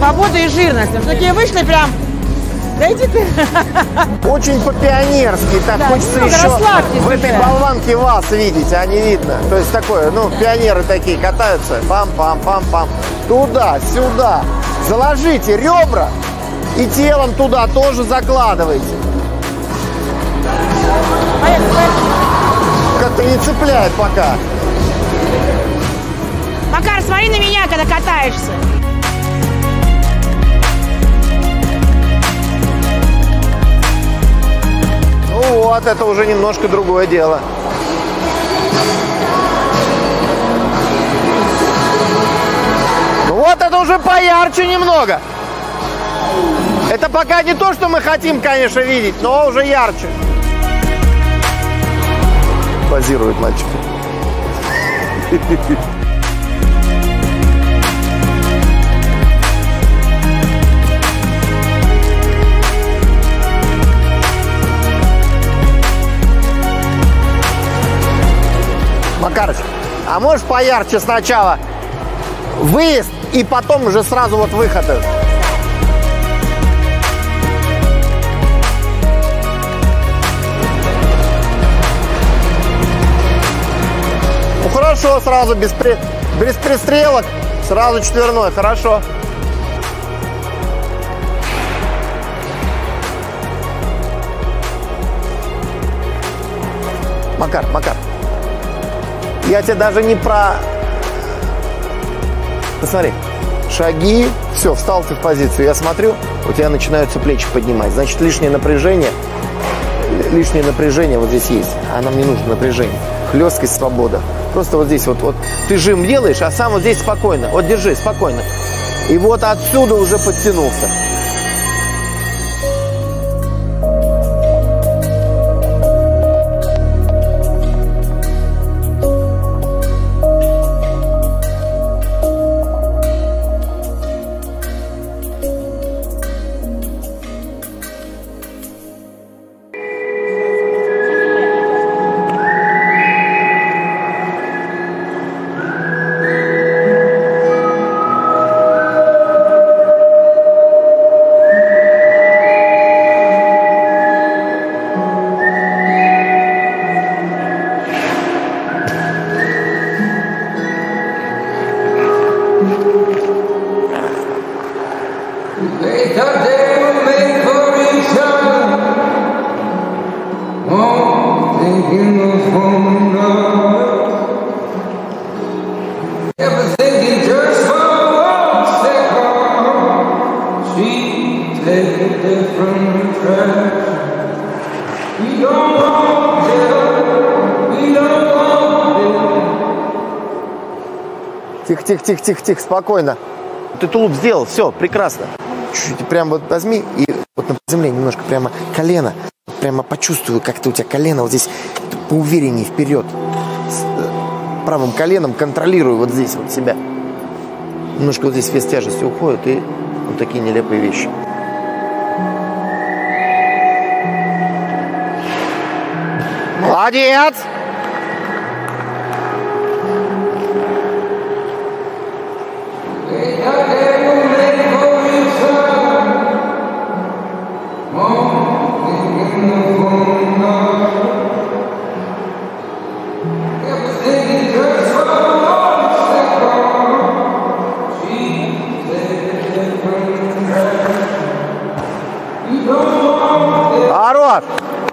свобода и жирность. Вот такие вышли прям. Да иди ты. Очень по-пионерски. Так да, хочется еще в этой болванке вас видеть, а не видно. То есть такое, ну, пионеры такие катаются. Пам-пам-пам-пам. Туда, сюда. Заложите ребра и телом туда тоже закладывайте. Как-то не цепляет пока. Макар, смотри на меня, когда катаешься. Ну вот, это уже немножко другое дело. Ну вот, это уже поярче немного. Это пока не то, что мы хотим, конечно, видеть, но уже ярче. Позирует мальчик. Макарыч, а можешь поярче сначала выезд и потом уже сразу вот выход? Ну хорошо, сразу без пристрелок, сразу четверной, хорошо. Макар, я тебе даже не про... Посмотри, шаги, все, встал ты в позицию, я смотрю, у тебя начинаются плечи поднимать, значит лишнее напряжение вот здесь есть, а нам не нужно напряжение, хлесткость, свобода. Просто вот здесь вот ты жим делаешь, а сам вот здесь спокойно, вот держи, спокойно. И вот отсюда уже подтянулся. Тихо, спокойно. Ты тулуп сделал, все, прекрасно. Чуть-чуть прям вот возьми и вот на земле немножко прямо колено, прямо почувствую, как-то у тебя колено вот здесь поувереннее вперед. С правым коленом контролирую вот здесь вот себя. Немножко вот здесь вес тяжести уходит и вот такие нелепые вещи. Молодец! Хорош!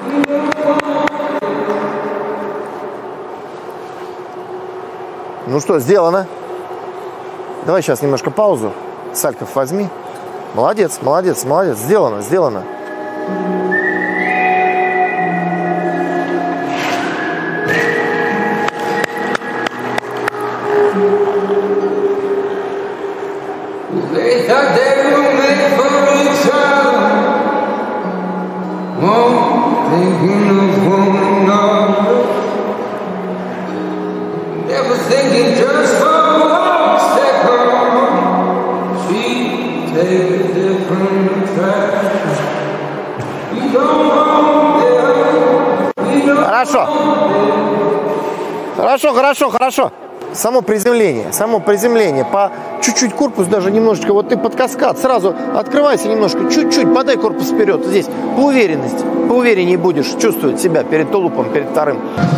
Ну что, сделано. Давай сейчас немножко паузу. Сальков возьми. Молодец. Сделано. Хорошо. само приземление, по чуть-чуть корпус даже немножечко, вот ты под каскад, сразу открывайся немножко, чуть-чуть, подай корпус вперед, здесь, по увереннее будешь чувствовать себя перед тулупом, перед вторым.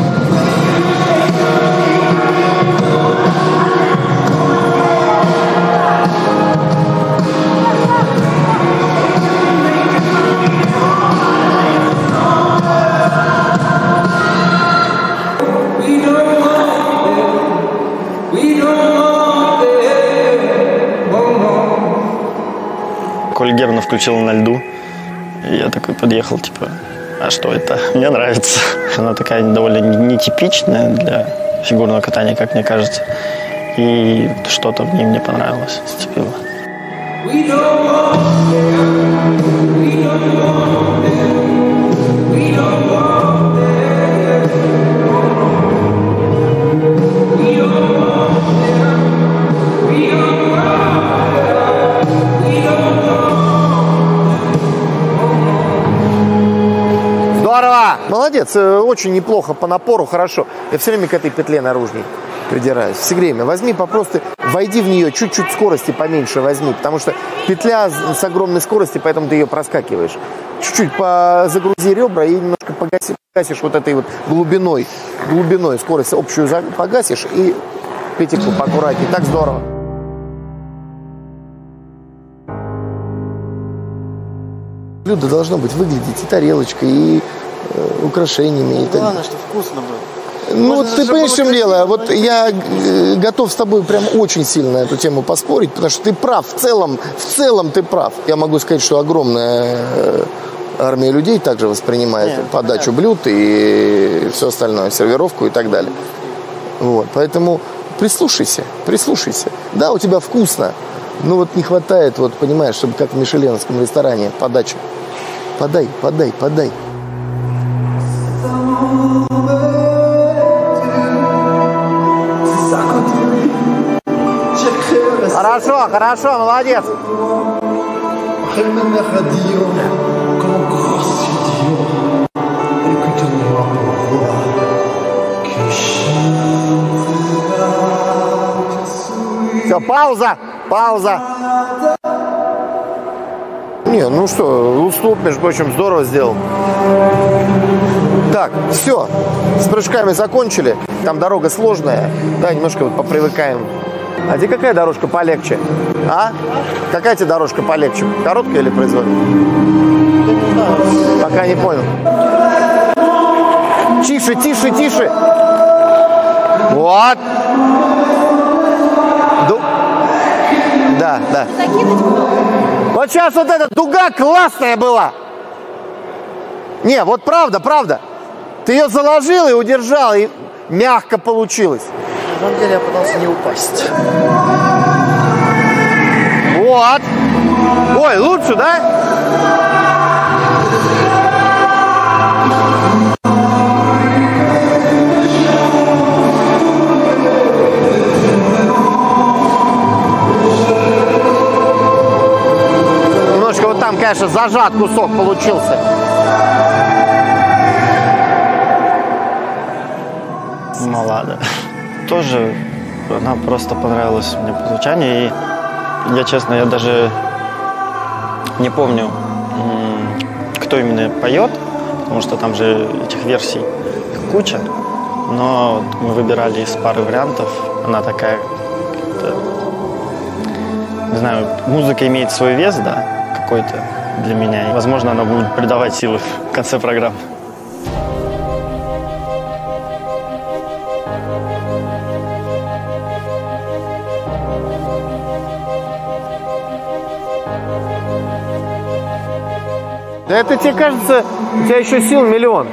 Коля Германа включила на льду, и я такой подъехал, типа, а что это? Мне нравится. Она такая довольно нетипичная для фигурного катания, как мне кажется, и что-то в ней мне понравилось, зацепило. Молодец, очень неплохо по напору, хорошо. Я все время к этой петле наружней придираюсь. Все время. Возьми попросту, войди в нее, чуть-чуть скорости поменьше возьми, потому что петля с огромной скоростью, поэтому ты ее проскакиваешь. Чуть-чуть загрузи ребра и немножко погасишь вот этой вот глубиной скорость общую погасишь и петельку поаккуратнее. Так здорово. Блюдо должно быть выглядеть и тарелочкой, и украшениями. Главное, чтобы вкусно было. Ну, вот ты понимаешь, в чем дело? Вот я готов с тобой прям очень сильно на эту тему поспорить, потому что ты прав, в целом ты прав. Я могу сказать, что огромная армия людей также воспринимает подачу блюд и все остальное, сервировку и так далее. Вот, поэтому прислушайся. Да, у тебя вкусно, но вот не хватает, вот понимаешь, чтобы как в мишеленовском ресторане подача. Подай. Хорошо, молодец. Все, пауза. Не, ну что, уступ, между прочим, здорово сделал. Так, все, с прыжками закончили. Там дорога сложная, да, немножко вот попривыкаем. А тебе какая дорожка полегче? А? Какая тебе дорожка полегче? Короткая или произвольная? Пока не понял. Тише. Вот. Да. Вот сейчас вот эта дуга классная была. Не, вот правда. Ты ее заложил и удержал, и мягко получилось. На самом деле я пытался не упасть. Вот. Ой, лучше, да? Немножко вот там, конечно, зажат кусок получился. Малада. Тоже она просто понравилась мне по звучанию. И я, честно, я даже не помню, кто именно поет, потому что там же этих версий куча. Но мы выбирали из пары вариантов. Она такая, не знаю, музыка имеет свой вес, да, какой-то для меня. И, возможно, она будет придавать силы в конце программы. Да это тебе кажется, у тебя еще сил миллион.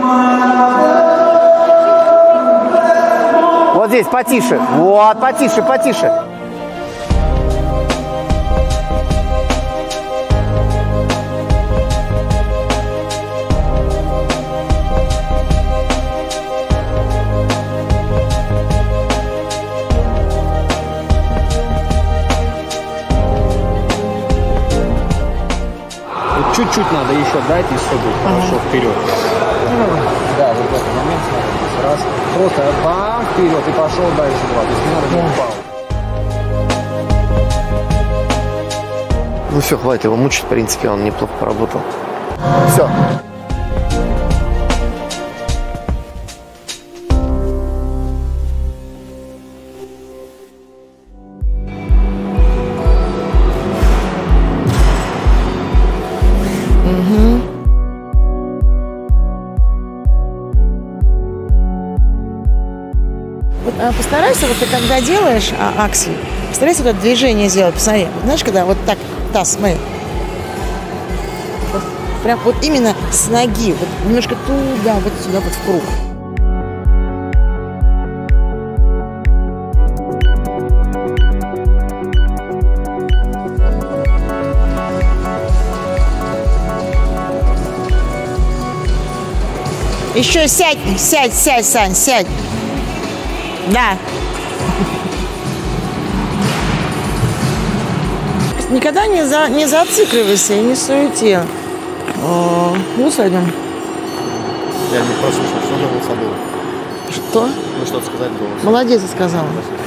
Вот здесь потише. Вот, потише. Чуть-чуть надо еще дать, и все будет хорошо вперед. Да, вот в этот момент раз. Просто бам, вперед и пошел дальше 2. То есть не надо не упал. Ну все, хватит его мучить, в принципе, он неплохо поработал. Все. Постарайся, вот ты когда делаешь аксель, постарайся вот это движение сделать, посмотри. Вот, знаешь, когда вот так, таз, смотри. Вот, прям вот именно с ноги, вот немножко туда, вот сюда, вот в круг. Еще сядь, Сань, сядь. Да. Никогда не зацикливайся и не суети. Усадим. Я не прошу, что я усадил. Что? Ну, что-то сказать было. Молодец, я сказала.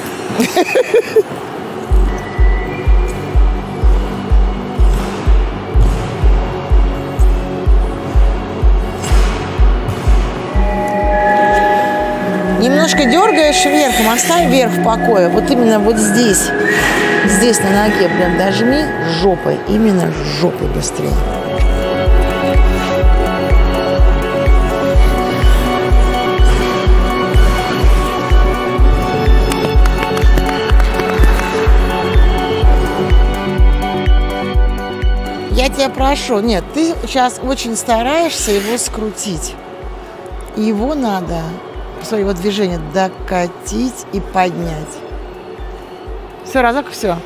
Немножко дергаешь вверхом, оставь вверх в покое. Вот именно вот здесь. Здесь на ноге прям дожми жопой. Именно жопой быстрее. Я тебя прошу, нет, ты сейчас очень стараешься его скрутить. Его надо... Посмотри, его движение докатить и поднять. Все, разок, все.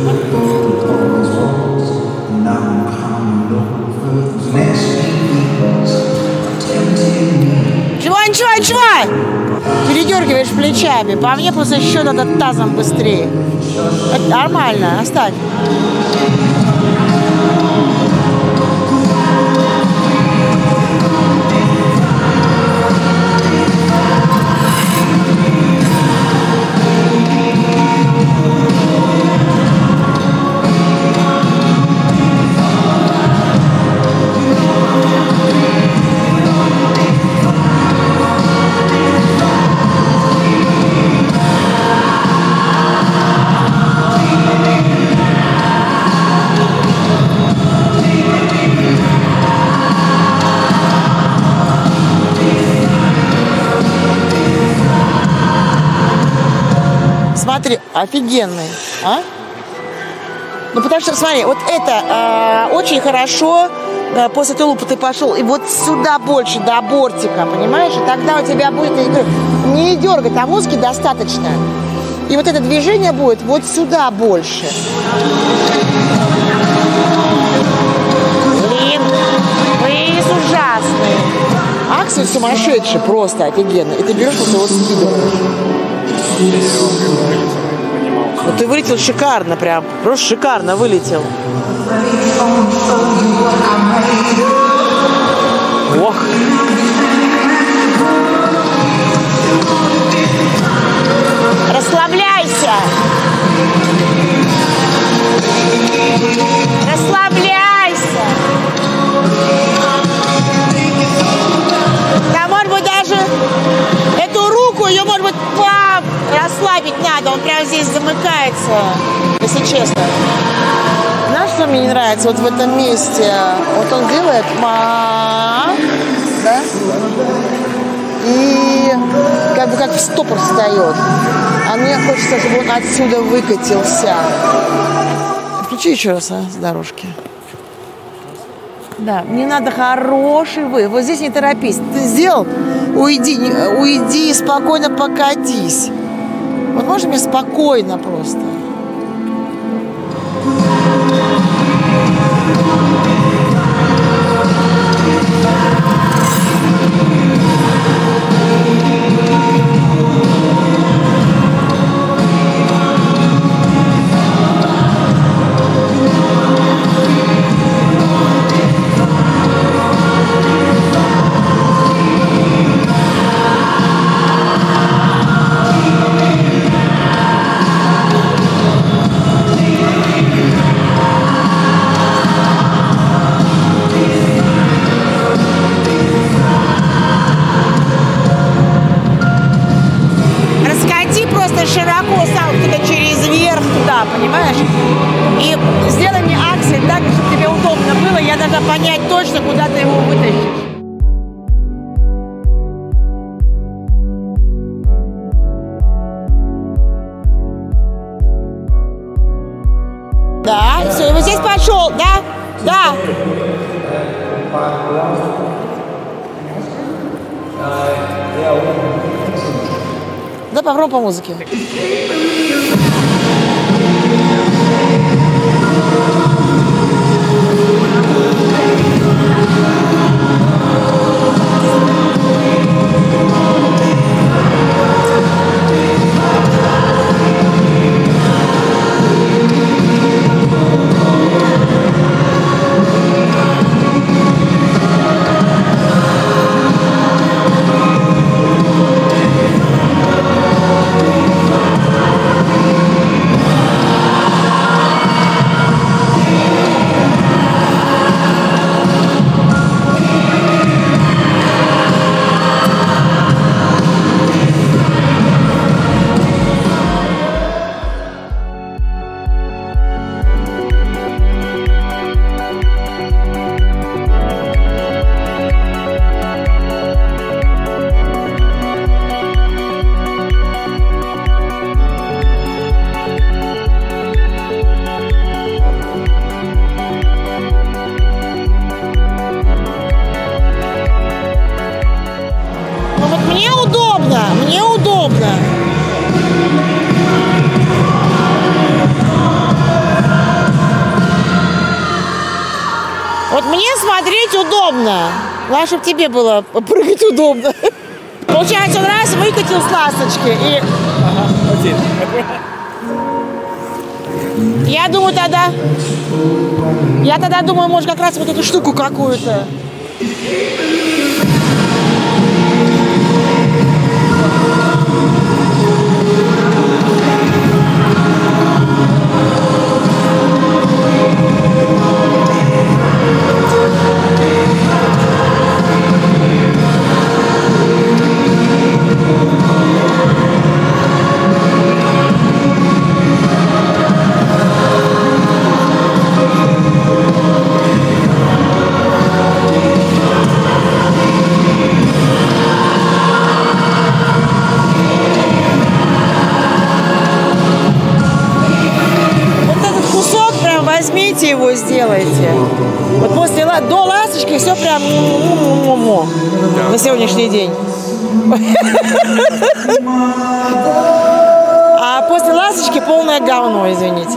Чего? Передергиваешь плечами. По мне просто еще надо тазом быстрее. Это нормально, оставь. Смотри, офигенный, а? Ну, потому что, смотри, вот это очень хорошо, после тулупа ты пошел, и вот сюда больше, до бортика, понимаешь? И тогда у тебя будет, не дергать, а воски достаточно. И вот это движение будет вот сюда больше. Блин, вейс ужасный. Аксель сумасшедший, просто офигенно. И ты берешь, вот его скидываешь. Ну ты вылетел шикарно прям. Просто шикарно вылетел. Ох. Расслабляйся. Расслабляйся. Да, может быть, даже эту руку, ее, может быть, расслабить надо. Он прямо здесь замыкается, если честно. Знаешь, что мне не нравится? Вот в этом месте. Вот он делает да? И как бы как в стопор встает. А мне хочется, чтобы он отсюда выкатился. Включи еще раз, с дорожки. Да, мне надо хороший вы. Вот здесь не торопись. Ты сделал? Уйди и спокойно покатись. Вот можно мне спокойно просто? понять точно, куда ты его вытащишь. Да, все, и вот здесь пошел, да? Да. Да, попробуем по музыке. Мне удобно. Вот мне смотреть удобно. Главное, чтобы тебе было прыгать удобно. Получается, он раз выкатил с ласточки и... Я думаю тогда... Я тогда думаю, может, как раз вот эту штуку какую-то. Возьмите его, сделайте. Вот после до ласточки все прям на сегодняшний день. А после ласточки полное говно, извините.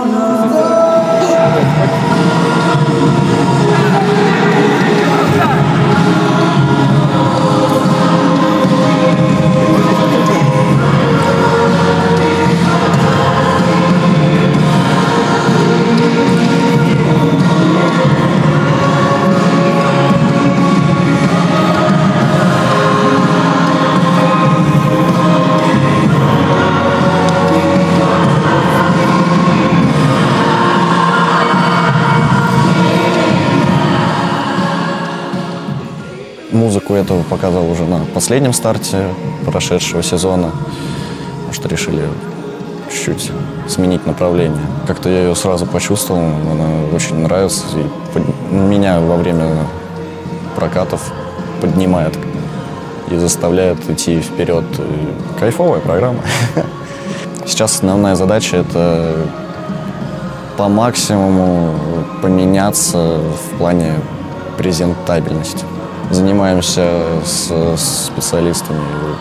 Музыку эту показал уже на последнем старте прошедшего сезона, потому что решили чуть-чуть сменить направление. Как-то я ее сразу почувствовал, она очень нравится, и меня во время прокатов поднимает и заставляет идти вперед. И кайфовая программа. Сейчас основная задача — это по максимуму поменяться в плане презентабельности. Занимаемся с специалистами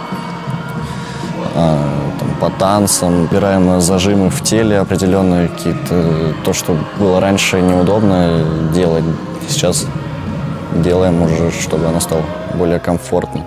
по танцам, убираем зажимы в теле определенные какие-то. То, что было раньше неудобно делать, сейчас делаем уже, чтобы оно стало более комфортным.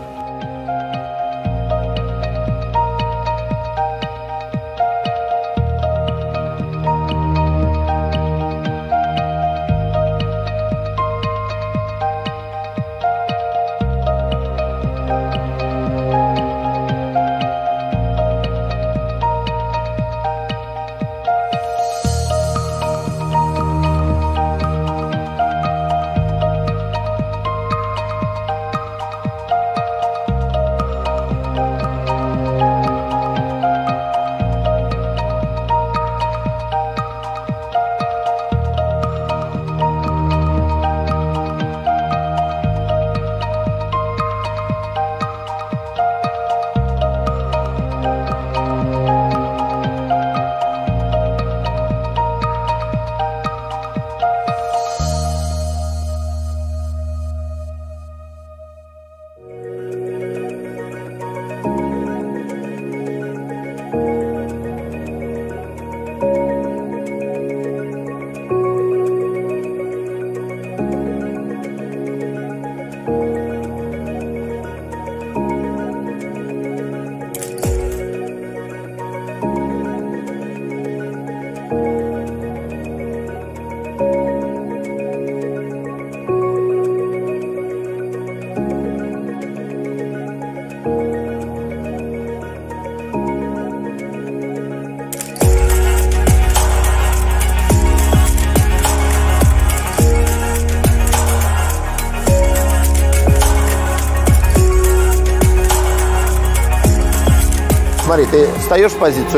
смотри, ты встаешь в позицию.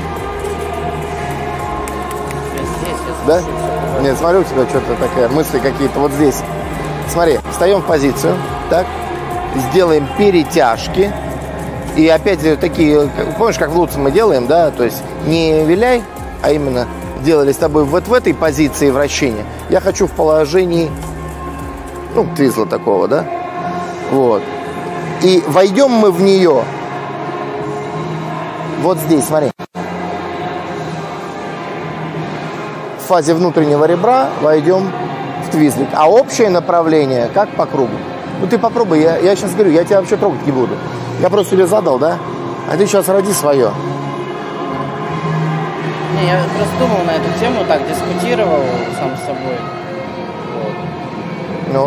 Да? Нет, смотрю, у тебя что-то такая, мысли какие-то вот здесь. Смотри, встаем в позицию, так, сделаем перетяжки. И опять такие, помнишь, как в Луце мы делаем, да, то есть не виляй, а именно делали с тобой вот в этой позиции вращения. Я хочу в положении, ну, твизла такого, да, вот. И войдем мы в нее вот здесь, смотри. В фазе внутреннего ребра войдем в твизлик. А общее направление как по кругу. Ну ты попробуй, я сейчас говорю, я тебя вообще трогать не буду. Я просто тебе задал, да? А ты сейчас роди свое. Не, я просто думал на эту тему, так, дискутировал сам с собой. Вот. Ну?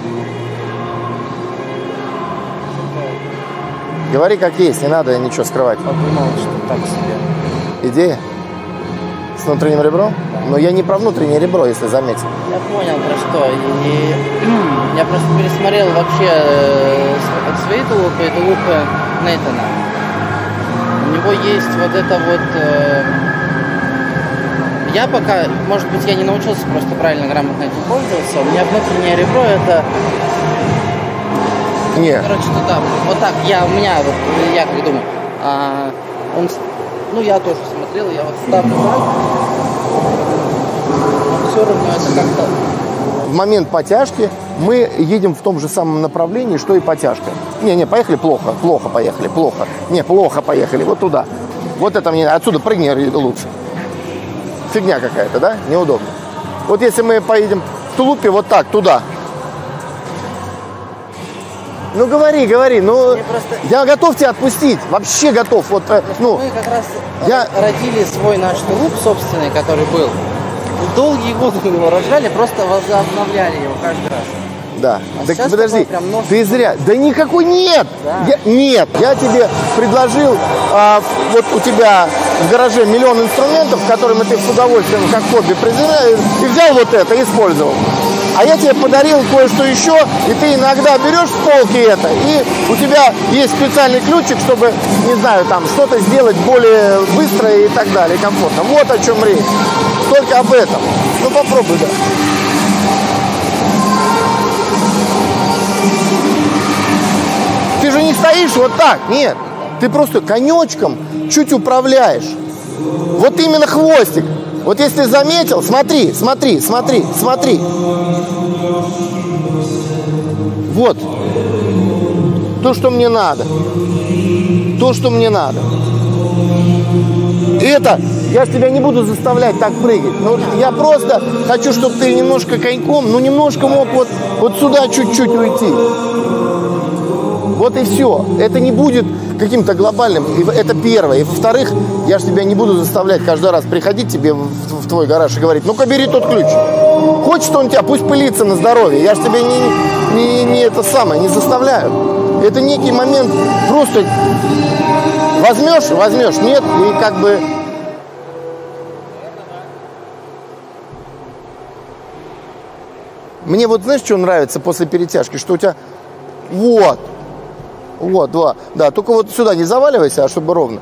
Говори как есть, не надо ничего скрывать. Подумал, что так себе. Идея? С внутренним ребром? Но я не про внутреннее ребро, если заметил. Я понял про что. И я просто пересмотрел вообще свои тулупы и тулупы Нейтана. У него есть вот это вот... Я пока, может быть, я не научился просто правильно, грамотно этим пользоваться. У меня внутреннее ребро это... Нет. Короче, туда, вот так, я как думаю, он, ну, я тоже смотрел, я вот ставлю так, но все равно это как-то... В момент потяжки мы едем в том же самом направлении, что и потяжка. Не, поехали плохо, поехали, плохо. Не, плохо поехали, вот туда. Вот это мне, отсюда прыгни лучше. Фигня какая-то, да? Неудобно. Вот если мы поедем в тулупе вот так, туда. Ну говори, ну просто... я готов тебя отпустить, вообще готов. Вот, ну, мы как раз родили свой наш тулуп собственный, который был. Долгие годы мы его рожали, просто возобновляли его каждый раз. Да. А так сейчас подожди, прям нос... ты зря. Да никакой нет. Да. Нет, я тебе предложил, вот у тебя в гараже миллион инструментов, которыми ты с удовольствием как хобби презираешь, и взял вот это, использовал. А я тебе подарил кое-что еще, и ты иногда берешь с полки это, и у тебя есть специальный ключик, чтобы, не знаю, там что-то сделать более быстро и так далее, комфортно. Вот о чем речь. Только об этом. Ну попробуй, да. Ты же не стоишь вот так, нет. Ты просто конечком чуть управляешь. Вот именно хвостик. Вот если ты заметил, смотри. Вот. То, что мне надо. Это, я ж тебя не буду заставлять так прыгать. Но я просто хочу, чтобы ты немножко коньком, немножко мог вот сюда чуть-чуть уйти. Вот и все. Это не будет каким-то глобальным. Это первое. И во-вторых, я же тебя не буду заставлять каждый раз приходить тебе в твой гараж и говорить: ну-ка бери тот ключ. Хочет он тебя, пусть пылится на здоровье. Я же тебя не заставляю. Это некий момент. Просто возьмешь, нет, и как бы... Мне вот знаешь, что нравится после перетяжки? Что у тебя вот, два. Да, только вот сюда не заваливайся, а чтобы ровно.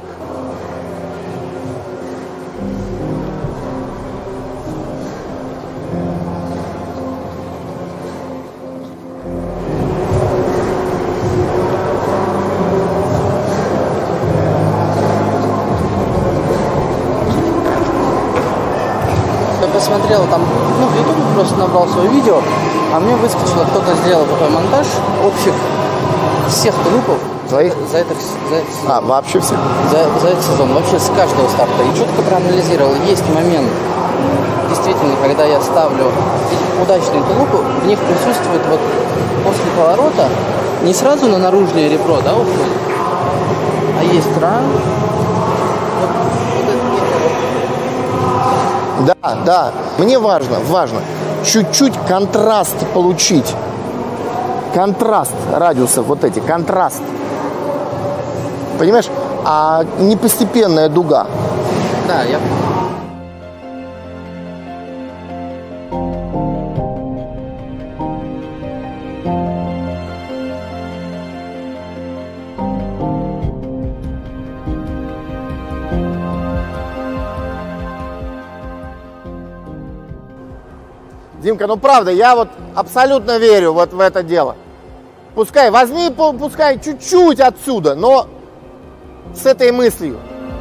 Я посмотрел там, в YouTube просто набрал свое видео, а мне выскочило, кто-то сделал такой монтаж общих всех тулупов Твоих? за этот сезон. Вообще все. За этот сезон, вообще с каждого старта. И четко проанализировал. Есть момент, действительно, когда я ставлю удачные тулупы, в них присутствует вот после поворота не сразу на наружное ребро, да, уходит, а есть ран. Да. Мне важно чуть-чуть контраст получить. Контраст радиусов вот эти, контраст. Понимаешь? А не постепенная дуга. Да, я... Димка, ну правда, я вот абсолютно верю вот в это дело. Пускай, возьми, пускай чуть-чуть отсюда, но с этой мыслью.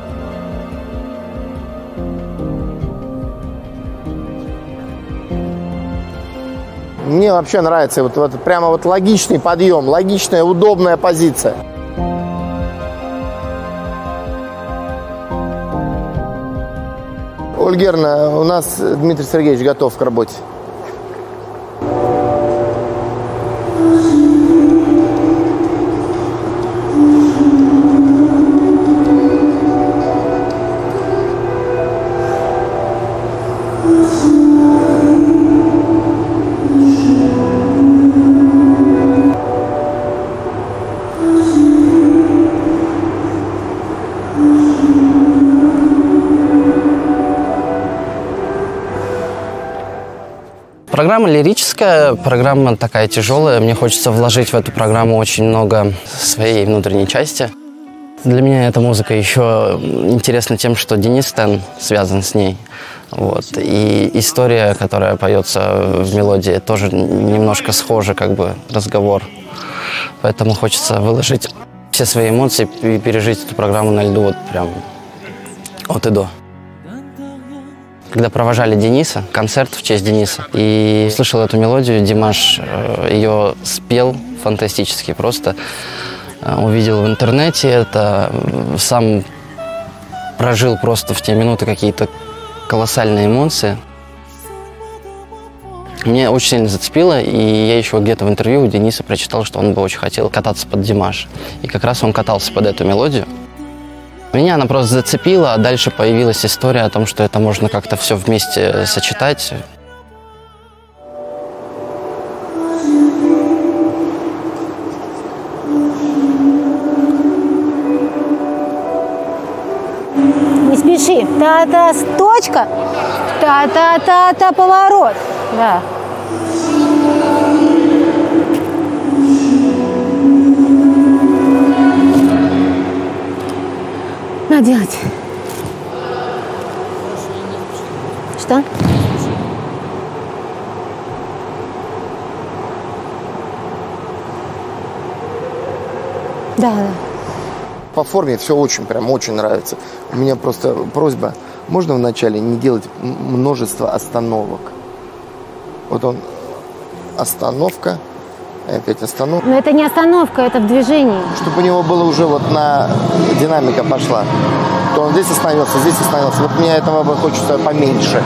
Мне вообще нравится вот прямо вот логичный подъем, логичная, удобная позиция. Ольга Германовна, у нас Дмитрий Сергеевич готов к работе. Программа лирическая, программа такая тяжелая. Мне хочется вложить в эту программу очень много своей внутренней части. Для меня эта музыка еще интересна тем, что Денис Тен связан с ней. Вот. И история, которая поется в мелодии, тоже немножко схожа, как бы разговор. Поэтому хочется выложить все свои эмоции и пережить эту программу на льду вот прям от и до. Когда провожали Дениса, концерт в честь Дениса, и слышал эту мелодию, Димаш ее спел фантастически, просто увидел в интернете это, сам прожил просто в те минуты какие-то колоссальные эмоции. Мне очень сильно зацепило, и я еще где-то в интервью у Дениса прочитал, что он бы очень хотел кататься под Димаш. И как раз он катался под эту мелодию. Меня она просто зацепила, а дальше появилась история о том, что это можно как-то все вместе сочетать. Не спеши. Та-та, точка. Та-та-та-та, поворот. Да. Надо делать. Что? Да. По форме все очень, прям очень нравится. У меня просто просьба, можно вначале не делать множество остановок? Вот он, остановка, опять остановка. Но это не остановка, это в движении. Чтобы у него было уже вот на динамика пошла. То он здесь остановился, здесь остановился. Вот мне этого бы хочется поменьше.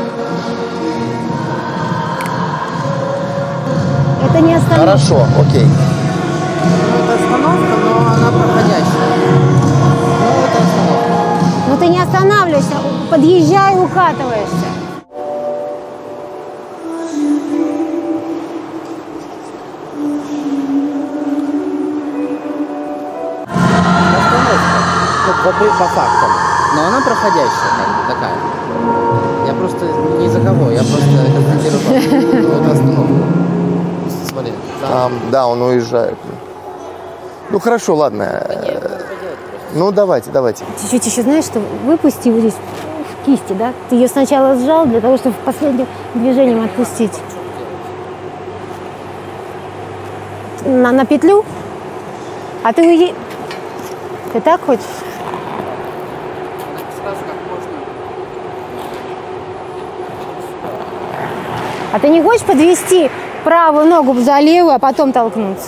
Это не остановка. Хорошо, окей. Это остановка, но она проходящая. Ну, это остановка. Но ты не останавливаешься, подъезжай и укатываешься. По фактам. Но она проходящая, как бы, такая. Я просто не за кого, я просто констатирую. Вот остановку. Смотри. Там, да, он уезжает. Ну хорошо, ладно. Ну давайте. Чуть-чуть еще знаешь, что выпусти вот здесь в кисти, да? Ты ее сначала сжал для того, чтобы последним движением отпустить. На петлю. А ты уйди. Ты так хочешь? А ты не хочешь подвести правую ногу за левую, а потом толкнуться?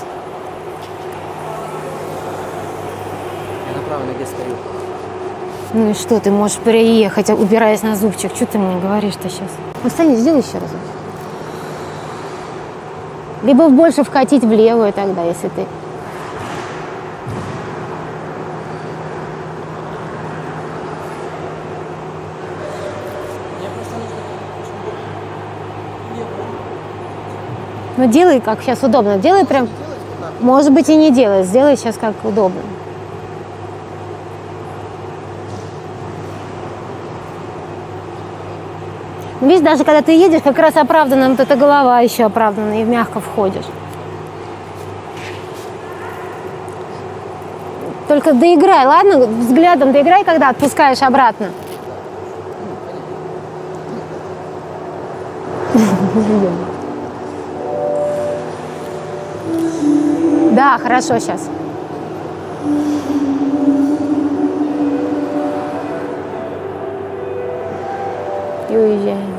Я на правой ноге стою. Ну и что, ты можешь переехать, упираясь на зубчик. Что ты мне говоришь-то сейчас? Ну, встань, сделай еще раз. Либо больше вкатить в левую тогда, если ты... Ну, делай, как сейчас удобно. Делай прям... Может быть, и не делай. Сделай сейчас, как удобно. Видишь, даже когда ты едешь, как раз оправданно, вот эта голова еще оправданно, и мягко входишь. Только доиграй, ладно? Взглядом доиграй, когда отпускаешь обратно. Да, хорошо сейчас. И уезжаем.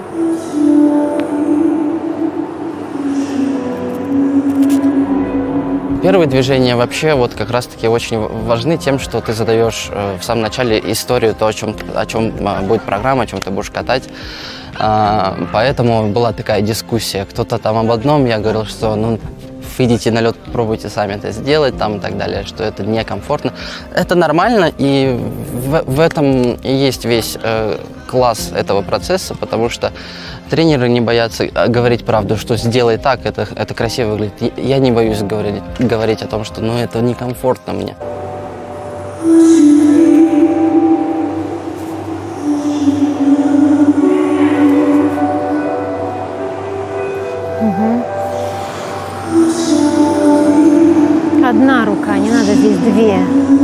Первые движения вообще вот как раз-таки очень важны тем, что ты задаешь в самом начале историю, то, о чем будет программа, о чем ты будешь катать. Поэтому была такая дискуссия. Кто-то там об одном, я говорил, что ну, идите на лед, пробуйте сами это сделать там, и так далее, что это некомфортно. Это нормально, и в этом и есть весь класс этого процесса, потому что тренеры не боятся говорить правду, что сделай так, это красиво выглядит. Я не боюсь говорить о том, что ну, это некомфортно мне. Одна рука, не надо здесь две.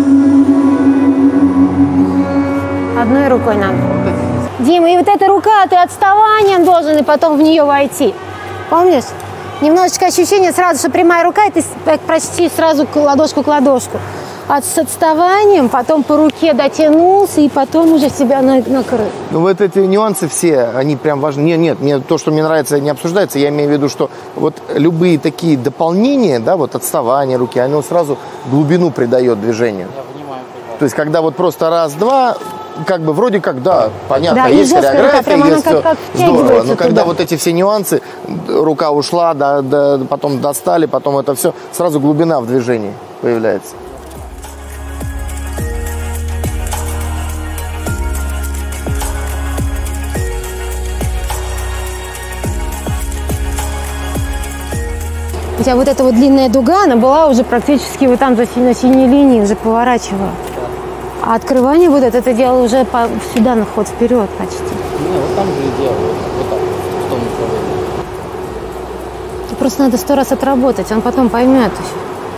Одной рукой надо. Дима, и вот эта рука, ты отставанием должен и потом в нее войти. Помнишь? Немножечко ощущение сразу, что прямая рука, и ты почти сразу ладошку к ладошку. С отставанием, потом по руке дотянулся, и потом уже себя накрыл. Ну вот эти нюансы все, они прям важны. Нет, мне то, что мне нравится, не обсуждается. Я имею в виду, что вот любые такие дополнения, да, вот отставание руки, оно сразу глубину придает движению. Я понимаю. То есть когда вот просто раз-два, как бы вроде как, да, понятно, да, есть хореография, есть все здорово. Но когда вот эти все нюансы, рука ушла, да, потом достали, потом это все, сразу глубина в движении появляется. У тебя вот эта вот длинная дуга, она была уже практически вот там на синей линии, уже поворачивала. А открывание вот это ты делал уже сюда, на ход вперед почти. Не, вот там же и делал, вот так, в том направлении. Просто надо 100 раз отработать, он потом поймет еще.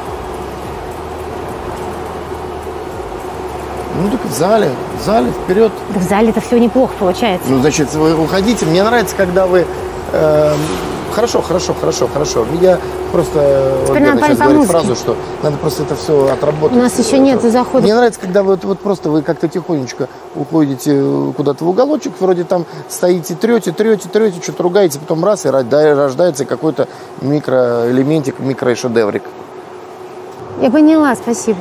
Ну так в зале вперед. Да в зале это все неплохо получается. Ну, значит, вы уходите. Мне нравится, когда вы... Хорошо. Я просто сейчас говорю фразу, что надо просто это все отработать. У нас еще нет захода. Мне нравится, когда вы вот просто вы как-то тихонечко уходите куда-то в уголочек, вроде там стоите, трете, что-то ругаете, потом раз, и рождается какой-то микроэлементик, микрошедеврик. Я поняла, спасибо.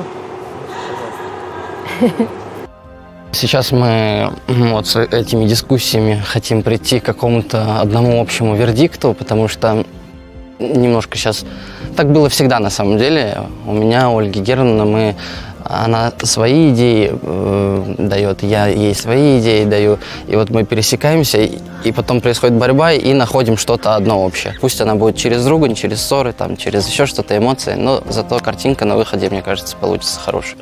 Сейчас мы вот с этими дискуссиями хотим прийти к какому-то одному общему вердикту, потому что немножко сейчас... Так было всегда на самом деле. У меня, у Ольги Германовны, она свои идеи дает, я ей свои идеи даю. И вот мы пересекаемся, и потом происходит борьба, и находим что-то одно общее. Пусть она будет через ругань, через ссоры, там, через еще что-то, эмоции, но зато картинка на выходе, мне кажется, получится хорошая.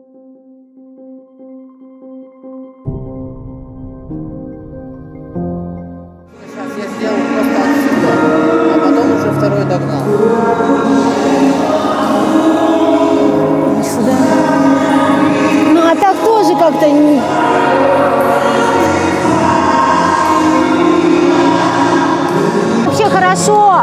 Второй догнал. Сюда. Ну, а так тоже как-то не... Вообще хорошо.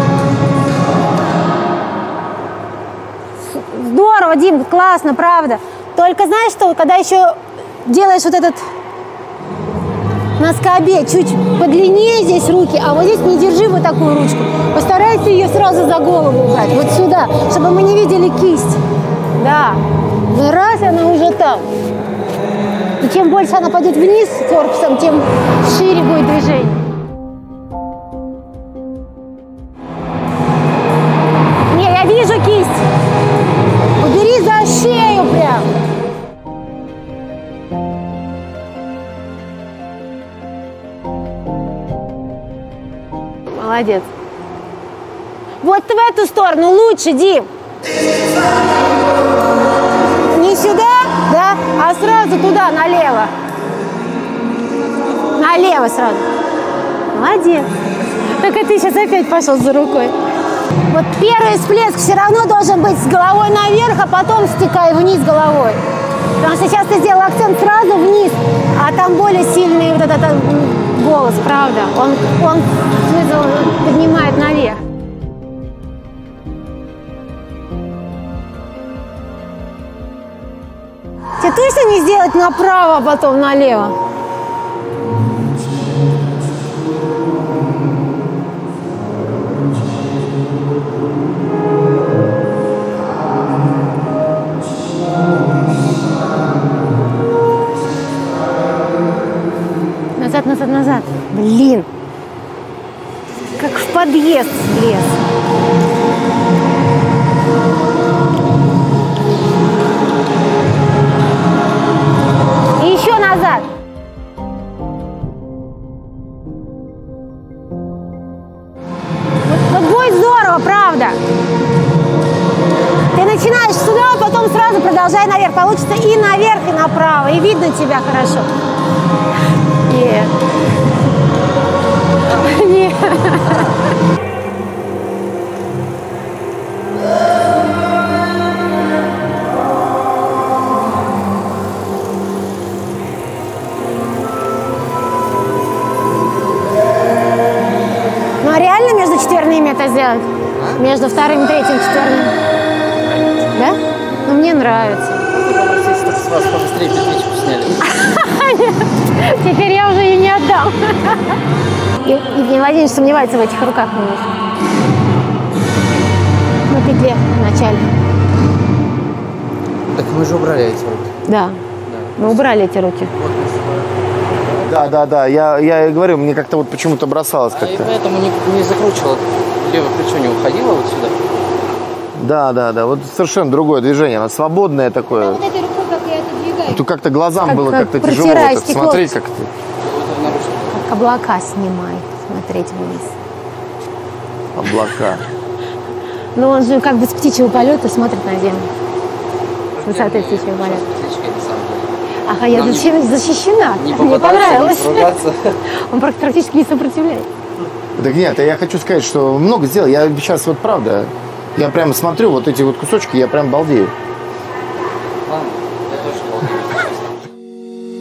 Здорово, Дим, классно, правда. Только знаешь что, когда еще делаешь вот этот... На скобе чуть подлиннее здесь руки, а вот здесь не держи вот такую ручку. Постарайся ее сразу за голову убрать, вот сюда, чтобы мы не видели кисть. Да. Раз, она уже там. И чем больше она пойдет вниз корпусом, тем шире будет движение. Не, я вижу кисть. Убери за шею прям. Молодец. Вот в эту сторону лучше, Дим. Не сюда, да, а сразу туда, налево. Налево сразу. Молодец. Только ты сейчас опять пошел за рукой. Вот первый всплеск все равно должен быть с головой наверх, а потом стекай вниз головой. Потому что сейчас ты сделал акцент сразу вниз, а там более сильный вот этот голос, правда. Он смысл поднимает наверх. Тебе точно не сделать направо, а потом налево? Назад, назад, назад. Блин. Как в подъезд влез. И еще назад. Вот будет здорово, правда. Ты начинаешь сюда, а потом сразу продолжай наверх. Получится и наверх, и направо. И видно тебя хорошо. Нет. Нет. Ну а реально между четверными это сделать? Между вторым, третьим, четверным? Да? Ну мне нравится. С вас побыстрее петличку сняли. Теперь я уже ее не отдам. Евгений Владимирович сомневается в этих руках у них. На петле вначале. Так мы же убрали эти руки. Да. Мы убрали эти руки. Да, я и говорю, мне как-то вот почему-то бросалось И как-то. поэтому не закручивало. Левое плечо не уходило вот сюда. Да, вот совершенно другое движение, оно свободное такое. Вот этой рукой как я отодвигаю. Тут как-то глазам Как- было как как-то тяжело протирая вот это стекло. смотреть как-то. Как облака снимает, смотреть вниз. Облака. Но он же как бы с птичьего полета смотрит на землю. С высоты птичьего полета. Петличкой на самом деле. Ага, я защищена. Не Мне попадаться, понравилось. не ругаться. Он практически не сопротивляется. Так нет, я хочу сказать, что много сделал. Я сейчас вот правда, я прям смотрю вот эти вот кусочки, я прям балдею. Ладно, я тоже балдею.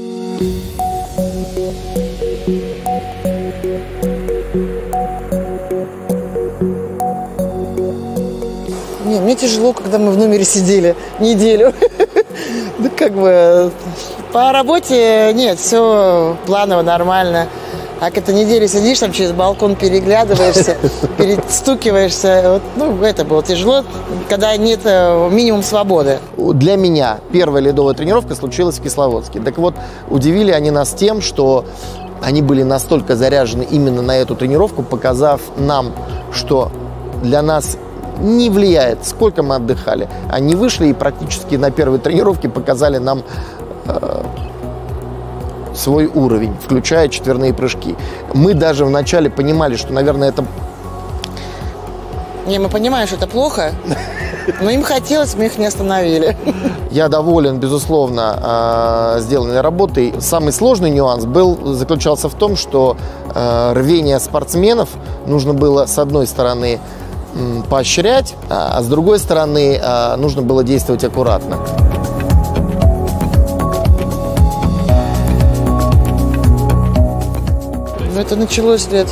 Не, мне тяжело, когда мы в номере сидели неделю. Да как бы по работе нет, все планово, нормально. А когда неделю сидишь, там через балкон переглядываешься, перестукиваешься. Вот, ну, это было тяжело, когда нет минимум свободы. Для меня первая ледовая тренировка случилась в Кисловодске. Так вот, удивили они нас тем, что они были настолько заряжены именно на эту тренировку, показав нам, что для нас не влияет, сколько мы отдыхали. Они вышли и практически на первой тренировке показали нам свой уровень, включая четверные прыжки. Мы даже вначале понимали, что, наверное, это... Не, мы понимаем, что это плохо, но им хотелось, мы их не остановили. Я доволен, безусловно, сделанной работой. Самый сложный нюанс заключался в том, что рвение спортсменов нужно было, с одной стороны, поощрять, а с другой стороны, нужно было действовать аккуратно. Это началось лет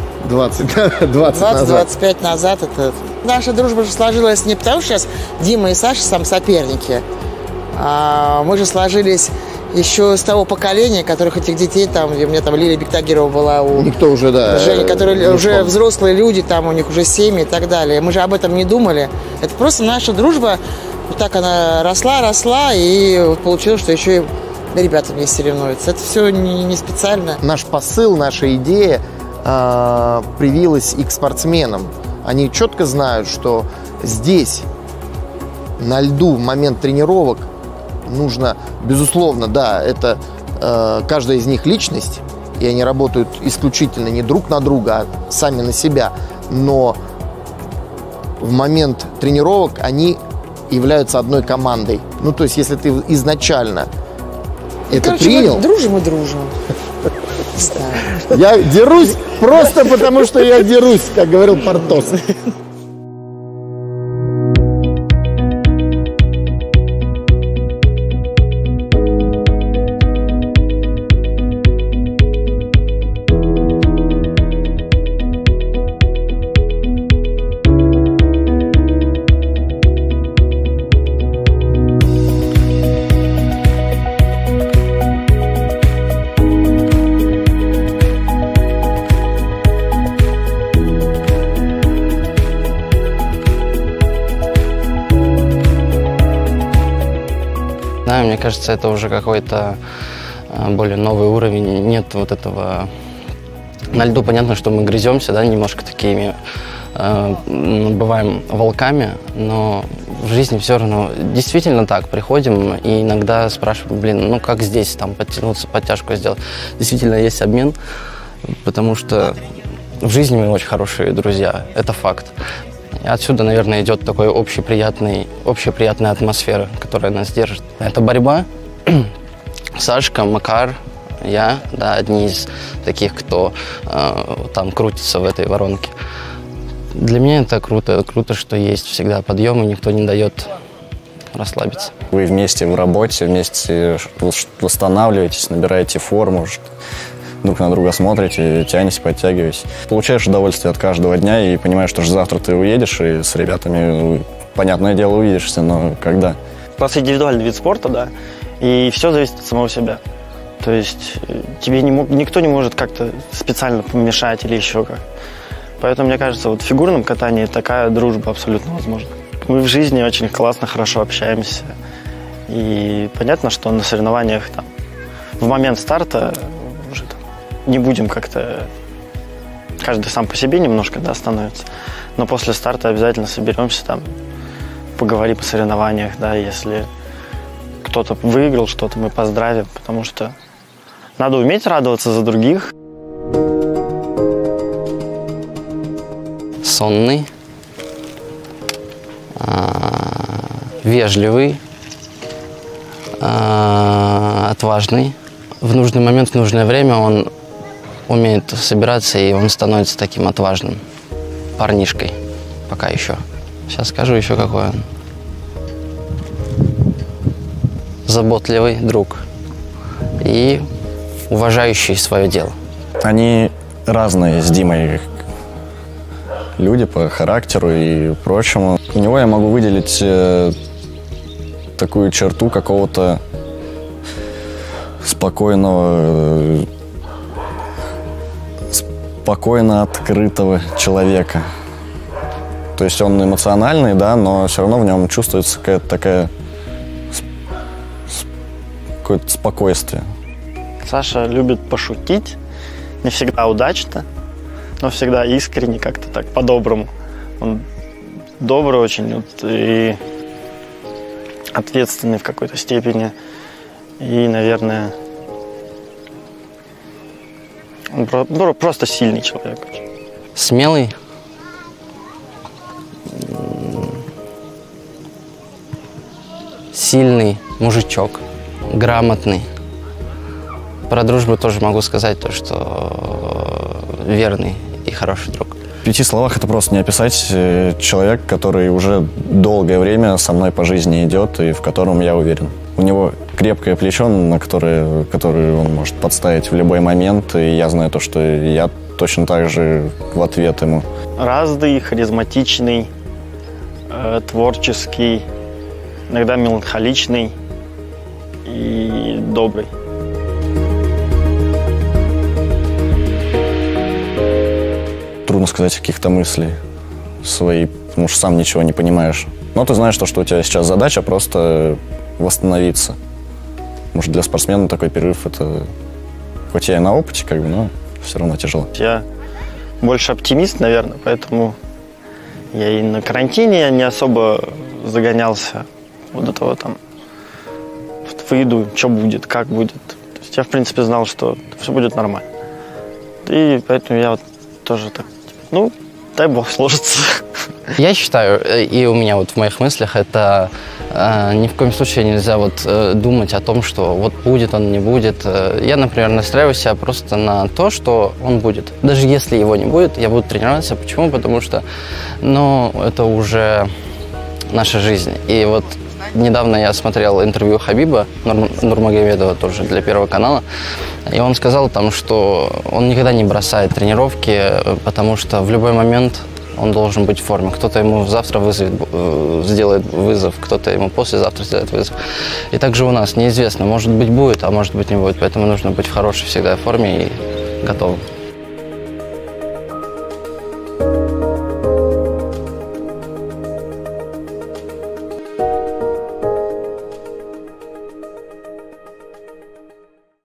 20-25 назад. Наша дружба же сложилась не потому, что сейчас Дима и Саша сам соперники. А мы же сложились еще с того поколения, которых этих детей, там, где у меня там Лилия Бектагирова была, у Никто уже, да. Женя, которые уже взрослые люди, там у них уже семьи и так далее. Мы же об этом не думали. Это просто наша дружба, вот так она росла, и вот получилось, что еще и ребята вместе соревнуются. Это все не специально. Наш посыл, наша идея привилась и к спортсменам. Они четко знают, что здесь, на льду, в момент тренировок, нужно, безусловно, да, это каждая из них личность, и они работают исключительно не друг на друга, а сами на себя. Но в момент тренировок они являются одной командой. Ну, то есть, если ты изначально это принял... Мы дружим и дружим. Я дерусь просто потому, что я дерусь, как говорил Портос. знаю, мне кажется, это уже какой-то более новый уровень. Нет вот этого... На льду понятно, что мы грыземся, да, немножко такими, бываем волками, но в жизни все равно действительно так. Приходим и иногда спрашиваем, блин, ну как здесь там подтянуться, подтяжку сделать. Действительно есть обмен, потому что в жизни мы очень хорошие друзья, это факт. И отсюда, наверное, идет такой общеприятная атмосфера, которая нас держит. Это борьба. Сашка, Макар, я, да, одни из таких, кто там крутится в этой воронке. Для меня это круто. Круто, что есть всегда подъем, и никто не дает расслабиться. Вы вместе в работе, вместе восстанавливаетесь, набираете форму, друг на друга смотрите, тянетесь, подтягиваетесь. Получаешь удовольствие от каждого дня и понимаешь, что завтра ты уедешь, и с ребятами, понятное дело, увидишься, но когда? У нас индивидуальный вид спорта, да, и все зависит от самого себя. То есть тебе никто не может как-то специально помешать или еще как. Поэтому, мне кажется, вот в фигурном катании такая дружба абсолютно возможна. Мы в жизни очень классно, хорошо общаемся. И понятно, что на соревнованиях там, в момент старта уже там, не будем как-то... Каждый сам по себе немножко, да, становится. Но после старта обязательно соберемся, там, поговорим о соревнованиях, да, если кто-то выиграл что-то, мы поздравим, потому что надо уметь радоваться за других. Сонный, вежливый, отважный. В нужный момент, в нужное время он умеет собираться, и он становится таким отважным парнишкой. Пока еще. Сейчас скажу еще какой он. Заботливый друг и уважающий свое дело. Они разные с Димой люди по характеру и прочему. У него я могу выделить такую черту какого-то спокойно открытого человека. То есть он эмоциональный, да, но все равно в нем чувствуется какая-то такая какое-то спокойствие. Саша любит пошутить, не всегда удачно, но всегда искренне, как-то так, по-доброму. Он добрый очень вот, и ответственный в какой-то степени. И, наверное, он просто сильный человек. Смелый. Сильный мужичок. Грамотный. Про дружбу тоже могу сказать то, что верный и хороший друг. В 5 словах это просто не описать человек, который уже долгое время со мной по жизни идет и в котором я уверен. У него крепкое плечо, на которое он может подставить в любой момент, и я знаю то, что я точно так же в ответ ему. Разный, харизматичный, творческий, иногда меланхоличный и добрый. Трудно сказать каких-то мыслей свои, потому что сам ничего не понимаешь. Но ты знаешь, что у тебя сейчас задача просто восстановиться. Может, для спортсмена такой перерыв, это хоть я и на опыте, как бы, но все равно тяжело. Я больше оптимист, наверное, поэтому я и на карантине не особо загонялся вот до того там, выйду, что будет, как будет. То есть я, в принципе, знал, что все будет нормально. И поэтому я вот тоже так, ну, дай бог сложится. Я считаю, и у меня вот в моих мыслях, это ни в коем случае нельзя вот думать о том, что вот будет он, не будет. Я, например, настраиваю себя просто на то, что он будет. Даже если его не будет, я буду тренироваться. Почему? Потому что, ну, это уже наша жизнь. И вот недавно я смотрел интервью Хабиба Нурмагомедова, тоже для Первого канала, и он сказал там, что он никогда не бросает тренировки, потому что в любой момент он должен быть в форме. Кто-то ему завтра сделает вызов, кто-то ему послезавтра сделает вызов. И также у нас неизвестно, может быть будет, а может быть не будет, поэтому нужно быть в хорошей всегда форме и готовым.